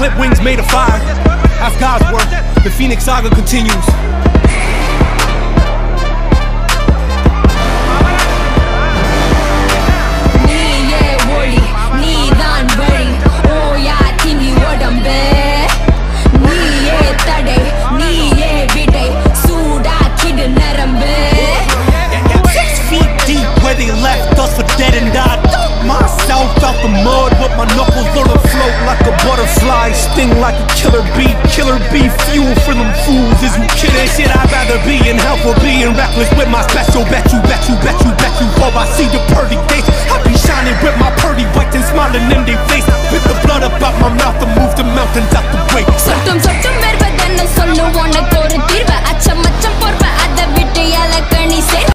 clip wings made of fire. That's God's work. The Phoenix Saga continues. They left us for dead and I dug myself out the mud with my knuckles on the float like a butterfly, sting like a killer bee. Killer bee fuel for them fools. Is you kidding? Shit, I'd rather be in hell for being reckless with my special. Bet you, before I see the purdy face. I be shining with my purdy white and smiling in their face. With the blood up out my mouth, I move the mountains.